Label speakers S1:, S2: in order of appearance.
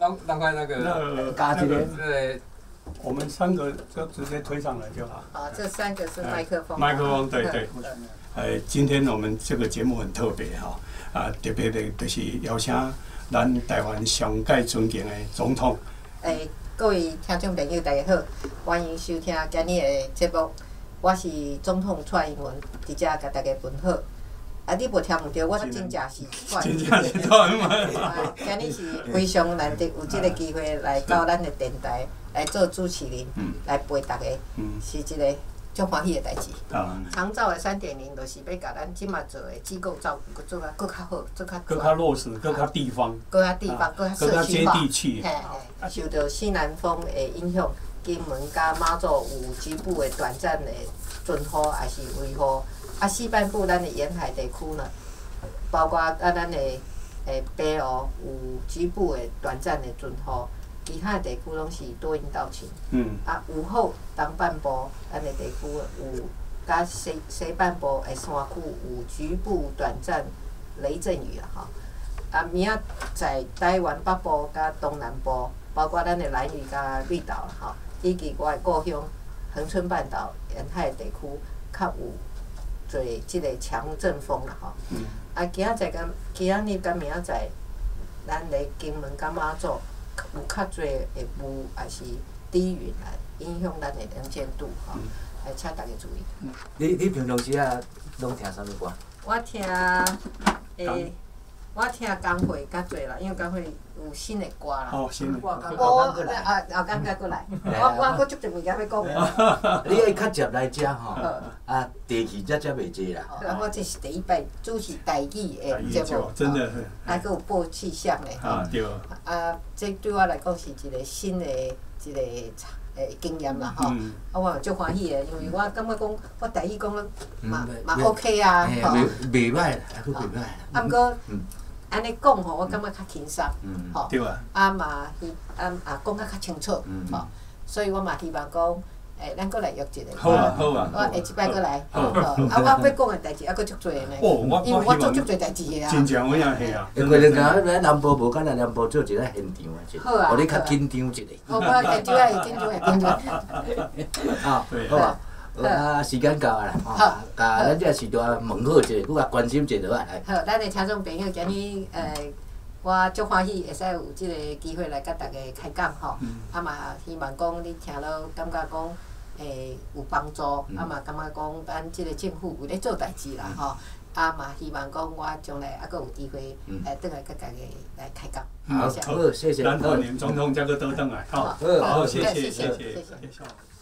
S1: 赶快那个
S2: 嘎一个，
S1: 对，
S3: 我们3个就直接推上来就好。
S4: 好，这3个是麦克风。
S3: 麦克风，对对。今天我们这个节目很特别哈，特别的就是邀请咱台湾上届尊敬的总统。
S4: 各位听众朋友，大家好，欢迎收听今日的节目。我是总统蔡英文，伫遮甲大家问好。你无听唔到，我真正是蔡英文。今日是非常难得有这个机会来到咱的电台来做主持人，来陪大家，是一个足欢喜的代志。长照的3.0，就是要甲咱即马做的机构照顾做啊，更较好，做较
S3: 更较落实，更较地方，
S4: 更较地方，更较社区化。
S3: 接地气。
S4: 受到西南风的影响，金门甲马祖有局部的短暂的阵雨，还是微雨。西半部咱的沿海地区呢，包括咱的北路有局部的短暂的阵雨，其他地区拢是多云到晴。午后东半部咱的地区有，甲西半部的山区有局部短暂雷阵雨啦吼。明仔在台湾北部甲东南部，包括咱的兰屿甲绿岛啦吼，以及我的故乡恒春半岛沿海地区较有做即个强阵风啦吼。今仔日甲明仔载，咱的金门甲马祖有较侪的雾还是低云来影响咱的能见度吼，请大家注意。
S2: 你平常时啊，拢听啥物歌？
S4: 我听工会较侪啦，因为工会有新的歌啦。
S3: 新的。
S4: 后工再过来，我搁足侪物件要讲。
S2: 你爱较接来遮吼，地气才袂济啦。
S4: 我这是第一摆主持台语的节目，
S3: 真的。
S4: 还佫有报气象的吼。
S3: 对。
S4: 这对我来讲是一个新的一个经验啦吼。我足欢喜的，因为我感觉讲我台语讲嘛 OK 啊，吼。
S2: 袂歹啦，还佫袂歹。
S4: 毋过安尼讲吼，我感觉较轻松，吼。
S3: 对啊。
S4: 嘛讲较清楚，吼。所以我嘛希望讲，咱搁来约一个。
S3: 好啊，好啊。
S4: 我下一摆搁来。我要讲的代志还佫足多呢。因为我做足多代志的啊。
S3: 真正有影是啊。
S2: 过两天来南部无敢来南部做一个现场啊，互你较紧张一下。
S4: 我现场会紧张。
S2: 对。好时间到啊啦，咱这时段问好一下，佮关心一下落来。
S4: 好，咱的听众朋友，今日我足欢喜会使有即个机会来甲大家开讲吼。嘛希望讲你听了感觉讲有帮助，嘛感觉讲咱即个政府有咧做代志啦吼。嘛希望讲我将来还佫有机会倒来甲大家来开讲。
S2: 好，谢谢。
S3: 咱2年总统才佫倒转来，好，谢谢。